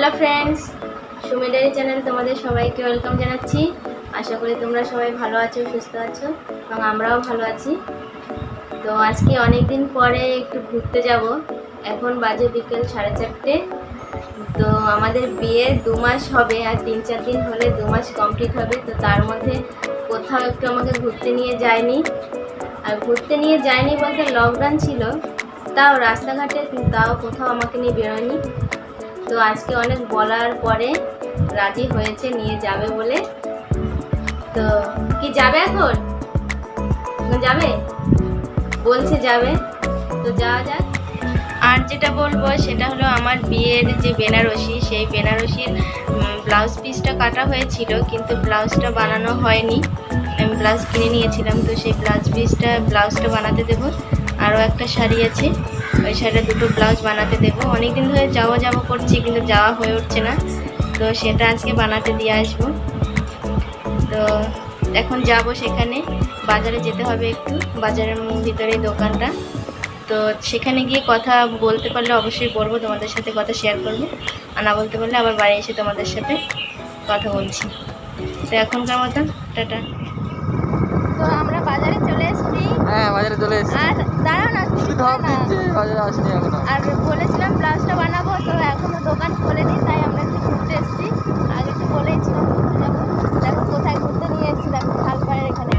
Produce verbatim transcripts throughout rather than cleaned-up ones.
Hello friends, Sumi diary channel তোমাদের সবাইকে welcome জানাচ্ছি। আশা করি তোমরা সবাই ভালো আছো, সুস্থ আছো এবং আমরাও ভালো আছি। তো আজকে অনেক দিন পরে একটু ঘুরতে যাব। এখন বাজে বিকেল সাড়ে চারটে। তো আমাদের বিয়ে দু মাস হবে, আর তিন চার দিন হলে দু মাস কমপ্লিট হবে। তো তার মধ্যে কোথাও একটু আমাকে ঘুরতে নিয়ে যায়নি। আর ঘুরতে নিয়ে যায়নি বলতে লকডাউন ছিল, তাও রাস্তাঘাটে তাও কোথাও আমাকে নিয়ে বেরোয়নি। তো আজকে অনেক বলার পরে রাজি হয়েছে নিয়ে যাবে বলে। তো কি যাবে, এখন যাবে বলছে যাবে, তো যাওয়া যাক। আর যেটা বলবো সেটা হলো আমার বিয়ের যে বেনারসি, সেই বেনারসির ব্লাউজ পিসটা কাটা হয়েছিল, কিন্তু ব্লাউজটা বানানো হয়নি। আমি ব্লাউজ কিনে নিয়েছিলাম, তো সেই ব্লাউজ পিসটা ব্লাউজটা বানাতে দেবো। আরও একটা শাড়ি আছে, ওই শাড়িটা দুটো ব্লাউজ বানাতে দেবো। অনেক দিন ধরে যাওয়া যাওয়া করছি, কিন্তু যাওয়া হয়ে উঠছে না। তো সেটা আজকে বানাতে দিয়ে আসবো। তো এখন যাব সেখানে, বাজারে যেতে হবে একটু, বাজারের ভিতরে দোকানটা। তো সেখানে গিয়ে কথা বলতে পারলে অবশ্যই বলবো, তোমাদের সাথে কথা শেয়ার করবো। আর না বলতে পারলে আবার বাড়ি এসে তোমাদের সাথে কথা বলছি। তো এখনকার মতন টাটা। তো আমরা বাজারে চলে এসেছি। হ্যাঁ, বাজারে চলে এসেছি। আর দাঁড়াও না, কিছু না, বাজারে আসিনি এখনো। আর বলেছিলাম ব্লাউজটা বানাবো, তো এখনো দোকান খোলেনি, তাই আমরা একটু ঘুরতে এসেছি। আগে একটু বলেছিলাম ঘুরতে যাবো। দেখো কোথায় ঘুরতে নিয়ে এসেছি, দেখো খালপাড়ের এখানে।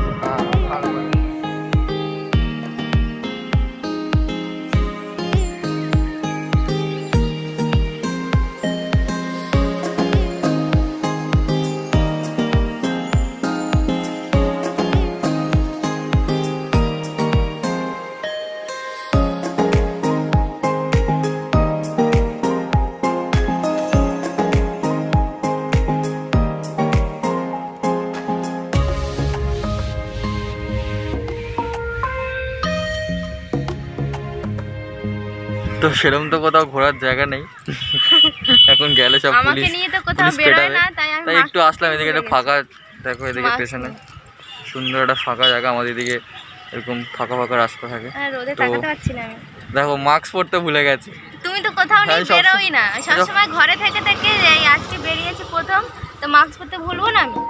তো সেরকম তো কোথাও ঘোরার জায়গা নেই এখন, গেলে সব পুলিশ পুলিশ পেটাবে। তাই একটু আসলাম এদিকে, একটা ফাঁকা দেখো এদিকে পেছনে সুন্দর একটা ফাঁকা জায়গা। আমাদের এদিকে এরকম ফাঁকা ফাঁকা রাস্তা থাকে। তো দেখো মাস্ক পরতে ভুলে গেছে। তুমি তো কোথাও নিয়ে বেরোই না, সবসময় ঘরে থেকে থেকে এই আজকে বেরিয়েছি প্রথম, তো মাস্ক পরতে ভুলবো না আমি।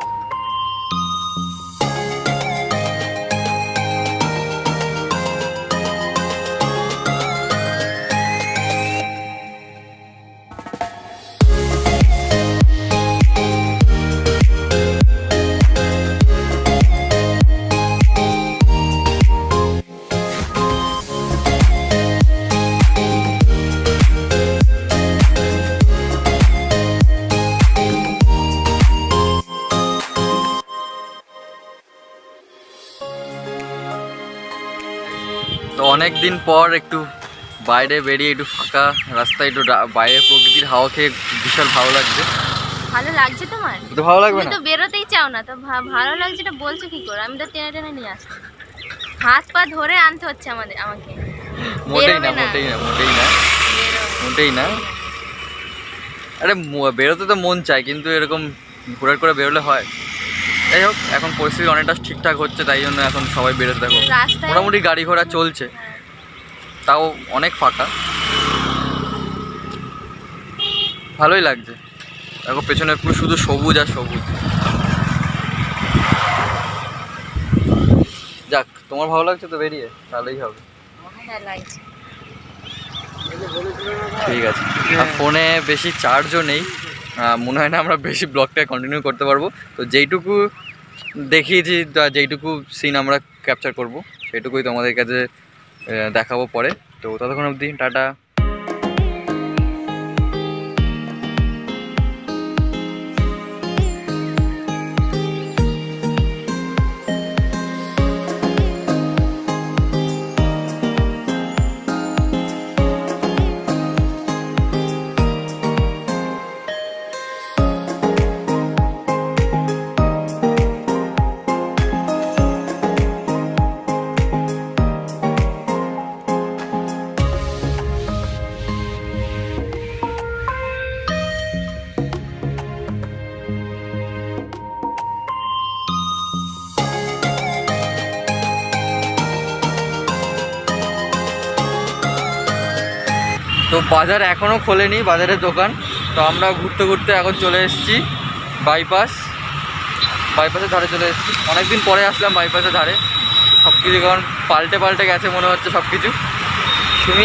তো অনেক দিন পর একটু বাইরে বেরিয়ে একটু ফাঁকা রাস্তায় একটু বাইরে প্রকৃতির হাওয়া খেয়ে বিশাল ভালো লাগছে। ভালো লাগছে তোমার? তো ভালো লাগবে না? তুমি তো বেরোতেই চাও না, তো ভালো লাগছে এটা বলছো কি করে? আমি তো টেনে টেনে নিয়ে আসছি, হাত পা ধরে আনতে হচ্ছে আমাদের আমাকে। মোটেই না, মোটেই না, মোটেই না, মোটেই না। আরে বেরোতে তো মন চায়, কিন্তু এরকম ঘোরার করে বেরোলে হয়। যাই হোক, এখন পরিস্থিতি অনেকটা ঠিকঠাক হচ্ছে, তাই জন্য এখন সবাই বেরোতে দেখো মোটামুটি গাড়ি ঘোড়া চলছে, তাও অনেক ফাঁকা, ভালোই লাগছে। দেখো পেছনে পুরো শুধু সবুজ আর সবুজ। যাক, তোমার ভালো লাগছে তো বেরিয়ে, তাহলেই হবে। ঠিক আছে। আর ফোনে বেশি চার্জও নেই, মনে হয় না আমরা বেশি ব্লগটা কন্টিনিউ করতে পারবো। তো যেইটুকু দেখিয়েছি, যেইটুকু সিন আমরা ক্যাপচার করব সেইটুকুই তোমাদের কাছে দেখাবো পরে। তো ততক্ষণ অবধি টাটা। তো বাজার এখনও খোলেনি, বাজারের দোকান তো আমরা ঘুরতে ঘুরতে এখন চলে এসেছি বাইপাস বাইপাসের ধারে চলে এসেছি। অনেকদিন পরে আসলাম বাইপাসের ধারে, সব কিছু কারণ পাল্টে পাল্টে গেছে মনে হচ্ছে সব কিছু। সুমি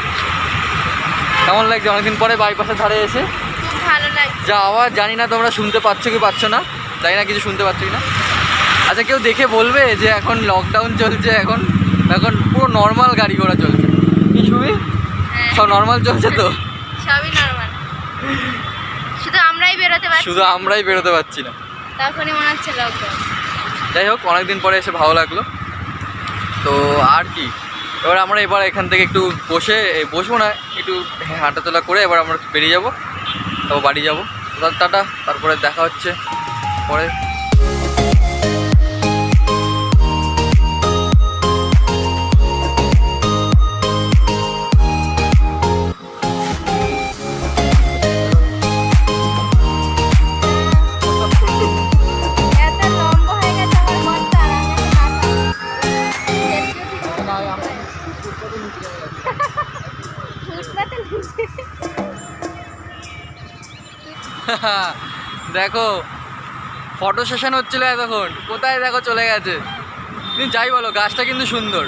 কেমন লাগছে অনেকদিন পরে বাইপাসের ধারে এসে? ভালো লাগছে। যা আওয়াজ জানি না তোমরা শুনতে পাচ্ছ কি পাচ্ছ না, জানি না কিছু শুনতে পাচ্ছ কি না। আচ্ছা কেউ দেখে বলবে যে এখন লকডাউন চলছে, এখন এখন পুরো নর্মাল গাড়ি ঘোড়া চলছে কি সুমি? সব নর্মাল চলছে তো? সবই নর্মাল, শুধু আমরাই বেরোতে পারছি, শুধু আমরাই বেরোতে পারছি না, তখনই মনে হচ্ছে লকডাউন। যাই হোক অনেকদিন পরে এসে ভালো লাগলো। তো আর কি, এবার আমরা এবার এখান থেকে একটু বসে বসবো না, একটু হাঁটাচলা করে এবার আমরা বেরিয়ে যাবো, তারপর বাড়ি যাবো। টাটা, তারপরে দেখা হচ্ছে পরে। দেখো ফটো সেশন হচ্ছিল এতক্ষণ, কোথায় দেখো চলে গেছে। তুমি যাই বলো গাছটা কিন্তু সুন্দর।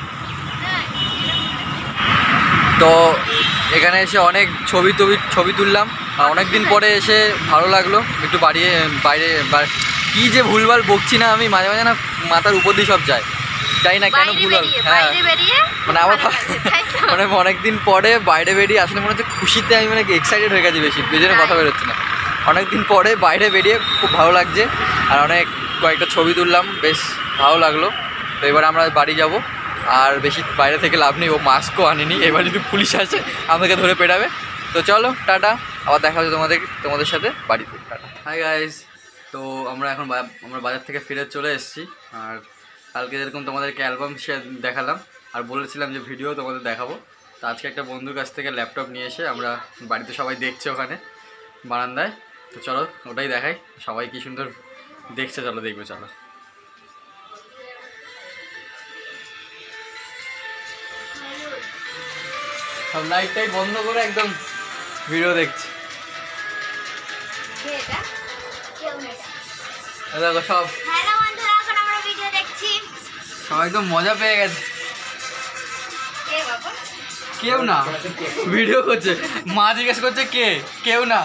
তো এখানে এসে অনেক ছবি টবি ছবি তুললাম, আর অনেক দিন পরে এসে ভালো লাগলো। একটু বাড়িয়ে বাইরে কি যে ভুলভাল বকছি না আমি, মাঝে মাঝে না মাথার উপর দিয়ে সব যায়, যাই না কেন ভুলভাল। হ্যাঁ মানে আবার মানে অনেকদিন পরে বাইরে বেরিয়ে আসলে মনে হচ্ছে খুশিতে আমি মানে এক্সাইটেড হয়ে গেছি বেশি, এই জন্য কথা বেরোচ্ছে না। অনেকদিন পরে বাইরে বেরিয়ে খুব ভালো লাগছে, আর অনেক কয়েকটা ছবি তুললাম, বেশ ভালো লাগলো। তো এবার আমরা বাড়ি যাব, আর বেশি বাইরে থেকে লাভ নেই, ও মাস্কও আনেনি, এবার যদি পুলিশ আসে আমাদেরকে ধরে পেটাবে। তো চলো টাটা, আবার দেখা হচ্ছে তোমাদের তোমাদের সাথে বাড়িতে। টাটা। হাই গাইস, তো আমরা এখন আমরা বাজার থেকে ফিরে চলে এসেছি। আর কালকে যেরকম তোমাদেরকে অ্যালবাম দেখালাম আর বলেছিলাম যে ভিডিও তোমাদের দেখাবো, তো আজকে একটা বন্ধুর কাছ থেকে ল্যাপটপ নিয়ে এসে আমরা বাড়িতে সবাই দেখছে ওখানে বারান্দায়। তো চলো ওটাই দেখাই, সবাই কি সুন্দর দেখছে, চলো দেখবে। চলো সব লাইটটাই বন্ধ করে একদম ভিডিও দেখছি। দেখো সব সবাই একদম মজা পেয়ে গেছে। কেউ না ভিডিও করছে, মা জিজ্ঞেস করছে কে, কেউ না,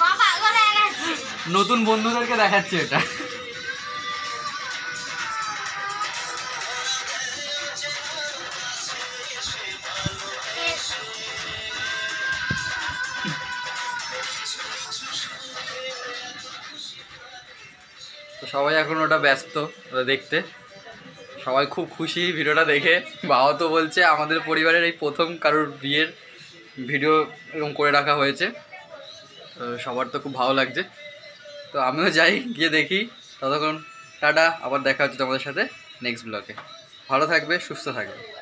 নতুন বন্ধুদেরকে দেখাচ্ছে এটা। তো সবাই এখন ওটা ব্যস্ত ওটা দেখতে, সবাই খুব খুশি ভিডিওটা দেখে। বাবা তো বলছে আমাদের পরিবারের এই প্রথম কারোর বিয়ের ভিডিও এরকম করে রাখা হয়েছে, তো সবার তো খুব ভালো লাগছে। তো আমিও যাই গিয়ে দেখি। ততক্ষণ টাটা, আবার দেখা হচ্ছে তোমাদের সাথে নেক্সট ব্লগে। ভালো থাকবে, সুস্থ থাকবে।